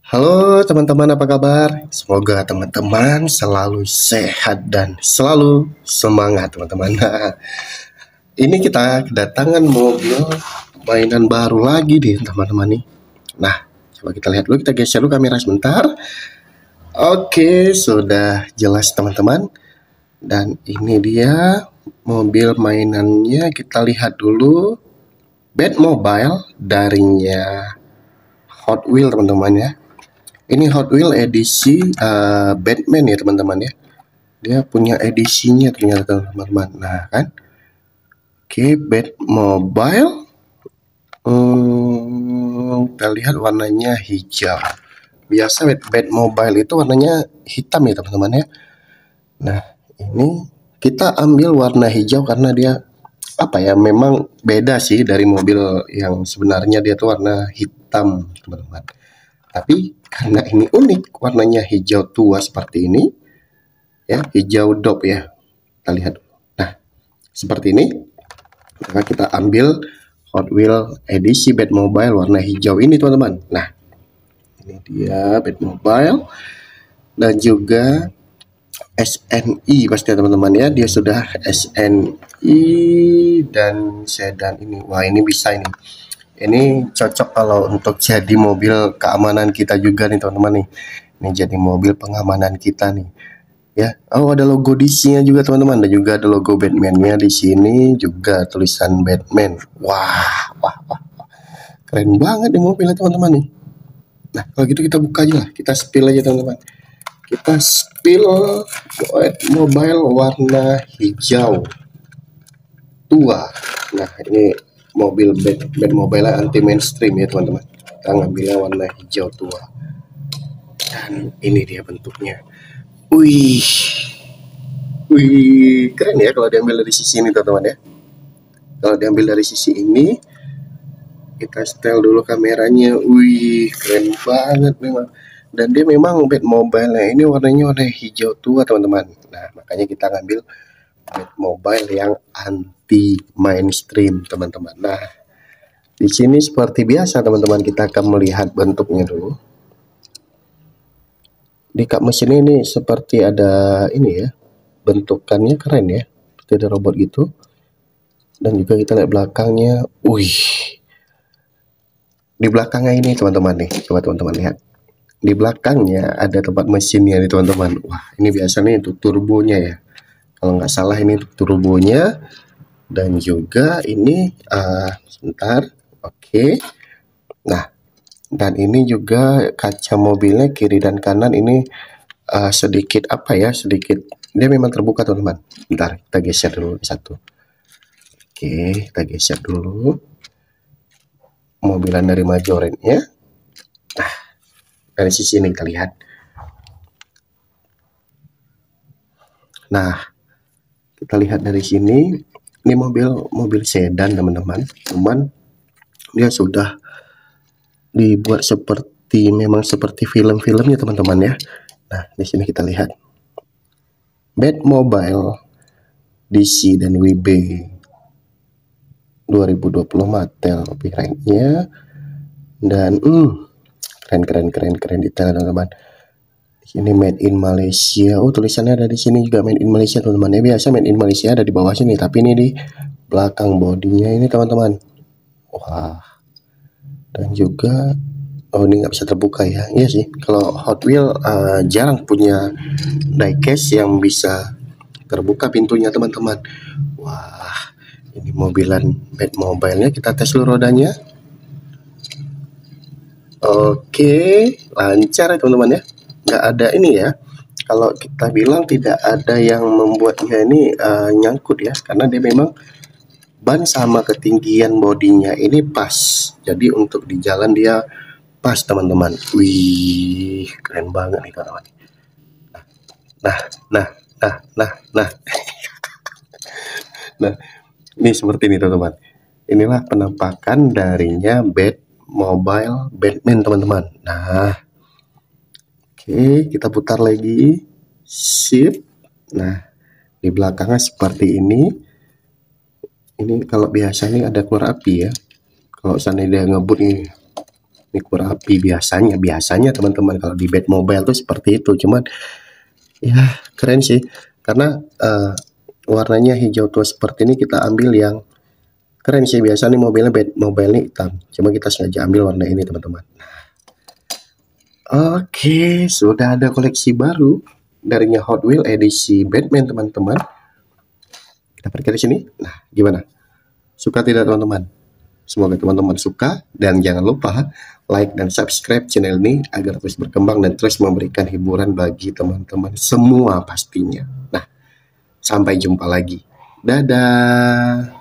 Halo teman-teman, apa kabar? Semoga teman-teman selalu sehat dan selalu semangat teman-teman. Nah, ini kita kedatangan mobil mainan baru lagi nih teman-teman nih. Nah, coba kita lihat dulu, kita geser dulu kamera sebentar. Oke, sudah jelas teman-teman. Dan ini dia mobil mainannya, kita lihat dulu. Batmobile darinya Hot Wheels teman-teman ya. Ini Hot Wheels edisi Batman ya teman-teman ya. Dia punya edisinya ternyata teman-teman. Nah kan. Oke, Batmobile. Kita lihat warnanya hijau. Biasa Batmobile itu warnanya hitam ya teman-teman ya. Nah ini kita ambil warna hijau karena dia apa ya, memang beda sih dari mobil yang sebenarnya, dia tuh warna hitam teman-teman. Tapi karena ini unik, warnanya hijau tua seperti ini, ya, hijau dop ya. Kita lihat. Nah, seperti ini. Maka kita ambil Hot Wheels edisi Batmobile warna hijau ini, teman-teman. Nah, ini dia Batmobile dan juga SNI pasti teman-teman ya. Dia sudah SNI dan sedan ini. Wah, ini bisa ini. Ini cocok kalau untuk jadi mobil keamanan kita juga nih teman-teman nih. Ini jadi mobil pengamanan kita nih. Ya, oh ada logo DC-nya juga teman-teman. Dan juga ada logo Batman-nya di sini, juga tulisan Batman. Wah, wah, wah, wah. Keren banget nih mobilnya teman-teman nih. Nah, kalau gitu kita buka aja lah. Kita spill aja teman-teman. Kita spill mobile warna hijau tua. Nah, ini mobil Batmobile anti mainstream ya teman-teman. Kita ngambilnya warna hijau tua. Dan ini dia bentuknya. Wih, wih, keren ya kalau diambil dari sisi ini teman-teman ya. Kalau diambil dari sisi ini, kita setel dulu kameranya. Wih, keren banget memang. Dan dia memang Batmobile ini warnanya warna hijau tua teman-teman. Nah, makanya kita ngambil Batmobile yang anti mainstream teman-teman. Nah, di sini seperti biasa teman-teman, kita akan melihat bentuknya dulu. Di kap mesin ini seperti ada ini ya, bentukannya keren ya, seperti ada robot gitu. Dan juga kita lihat belakangnya. Wih, di belakangnya ini teman-teman nih, coba teman-teman lihat. Di belakangnya ada tempat mesinnya nih teman-teman. Wah, ini biasanya untuk turbonya ya, kalau nggak salah ini untuk turbonya. Dan juga ini sebentar. Oke. Nah, dan ini juga kaca mobilnya kiri dan kanan ini sedikit apa ya, sedikit dia memang terbuka teman-teman. Bentar, kita geser dulu satu. Oke, kita geser dulu mobilan dari Majoretnya. Nah, dari sisi ini kita lihat. Nah, kita lihat dari sini. Ini mobil sedan teman-teman. Cuman dia sudah dibuat seperti, memang seperti film-filmnya teman-teman ya. Nah, di sini kita lihat Batmobile DC dan WB 2020 Mattel copyrightnya. Dan keren detail teman-teman. Ini made in Malaysia. Oh, tulisannya ada di sini juga made in Malaysia teman-teman. Ya, biasa made in Malaysia ada di bawah sini, tapi ini di belakang bodinya ini teman-teman. Wah. Dan juga oh, ini nggak bisa terbuka ya. Iya sih, kalau Hot Wheels jarang punya diecast yang bisa terbuka pintunya teman-teman. Wah, ini mobilan Batmobile-nya, kita tes dulu rodanya. Oke, lancar ya teman-teman ya. Nggak ada ini ya, kalau kita bilang tidak ada yang membuatnya ini nyangkut ya, karena dia memang ban sama ketinggian bodinya ini pas. Jadi untuk di jalan dia pas teman-teman. Wih, keren banget nih teman-teman. Nah, nah, nah, nah, nah. Nah, ini seperti ini teman-teman. Inilah penampakan darinya Batmobile Batman teman-teman. Nah, oke, kita putar lagi. Sip. Nah, di belakangnya seperti ini. Ini kalau biasa ini ada keluar api ya. Kalau seandainya dia ngebut ini. Ini Kurapi biasanya teman-teman kalau di Batmobile tuh seperti itu. Cuman ya keren sih karena warnanya hijau tua seperti ini kita ambil yang keren sih. Biasa nih mobilnya Batmobile nih hitam. Cuma kita sengaja ambil warna ini teman-teman. Oke, sudah ada koleksi baru darinya Hot Wheels edisi Batman teman-teman. Kita pergi ke sini. Nah, gimana? Suka tidak teman-teman? Semoga teman-teman suka dan jangan lupa like dan subscribe channel ini agar terus berkembang dan terus memberikan hiburan bagi teman-teman semua pastinya. Nah, sampai jumpa lagi. Dadah.